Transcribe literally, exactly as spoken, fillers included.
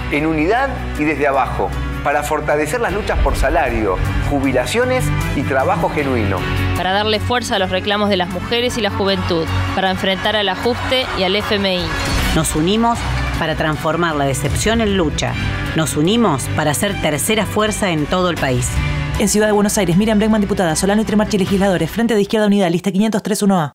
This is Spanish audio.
en unidad y desde abajo, para fortalecer las luchas por salario, jubilaciones y trabajo genuino. Para darle fuerza a los reclamos de las mujeres y la juventud, para enfrentar al ajuste y al F M I. Nos unimos para transformar la decepción en lucha. Nos unimos para ser tercera fuerza en todo el país. En Ciudad de Buenos Aires, Miriam Bregman, diputada. Solano y Tremarchi, legisladores. Frente de Izquierda Unida, lista quinientos tres uno A.